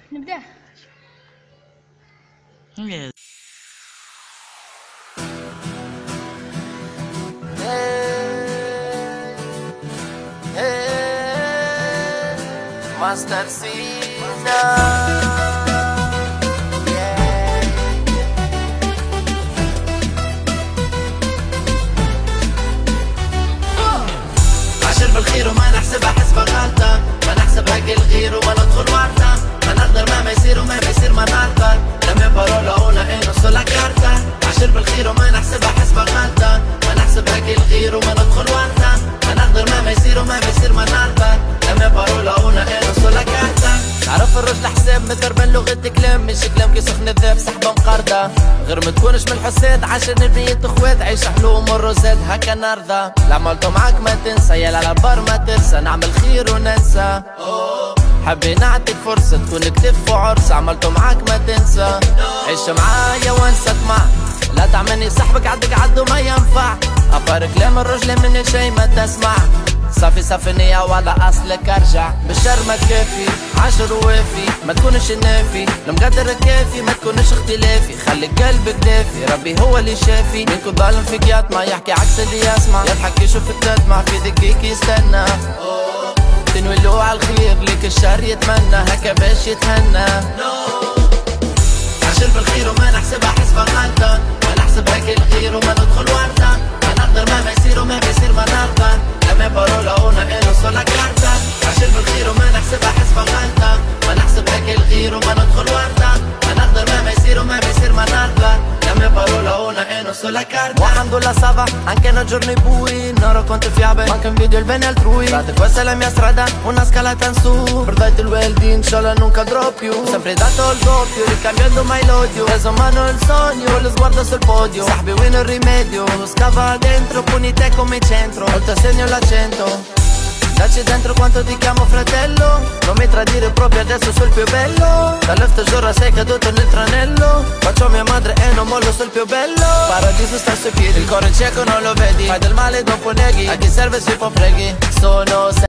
نبدأ. Yes. Master Sina. عاشر بالخير وما نحسبها حسبة غلطة، ما نحسبها كل غير وما ندخل ورطة، ما نقدر ما يصير وما يصير ما نقدر، لما بارولا هنا إنه صلا كارتا. عاشر بالخير وما نحسبها حسبة غلطة، ما نحسبها كل غير وما ندخل ورطة، ما نقدر ما يصير وما يصير ما نقدر، لما بارولا هنا إنه صلا كارتا. تعرف الرجل حساب متربن لغة كلام، مش كلام كي سخن الذاب سحبة مقردة، غير ما تكونش من الحساد عشان نبيت اخوات، عيش حلو ومر وزاد هكا نرضى، اللي عملته معاك ما تنسى، يا على البر ما ترسى، نعمل خير وننسى. حبي نعطيك فرصة تكون كتف وعرس، عملته معاك ما تنسى، عيش معايا وانسى طمع، لا تعملني صاحبك عدك عدو ما ينفع، أفار كلام الرجل مني شي ما تسمع، صافي صافي نية ولا أصلك أرجع، بالشر ما تكافي عاشر ووافي، ما تكونش النافي المقدر كافي، ما تكونش اختلافي، خلي قلبك دافي، ربي هو اللي شافي، منكم ظالم فيك يطمع، يحكي عكس اللي يسمع، يضحك يشوفك تدمع، في دقيق يستنى، تنوي له على الخير ليك الشر يتمنى، هكا باش يتهنى. عاشر بالخير وما نحسبها حسبة غلطة، ما نحسبها كل خير وما ندخل ورطة، ما نقدر ما يصير وما يصير ما نقدر، لما بارولا هنا إنه صلا كارتا. عاشر بالخير وما نحسبها حسبة غلطة، ما نحسبها كل خير وما ندخل ورطة، ما نقدر ما يصير وما يصير ما نقدر، لما بارولا هنا إنه صلا كارتا. والحمد لله صافا anche nei giorni bui, non racconto fiabe, manca in video il bene altrui, pratica questa è la mia strada, una scalata in su, perdete il welding, inshallah non cadrò più, sempre dato il doppio, ricambiando mai l'odio, preso mano il sogno, lo sguardo sul podio, sabi win il rimedio, scava dentro, puni te come centro, oltre segno l'accento. Dacci dentro quanto ti chiamo fratello, non mi tradire proprio adesso sul più bello, dall'altro giorno sei caduto nel tranello, faccio mia madre e non mollo sul più bello, paradiso sta sui piedi, il cuore cieco non lo vedi, fai del male dopo neghi, a chi serve si può freghi, sono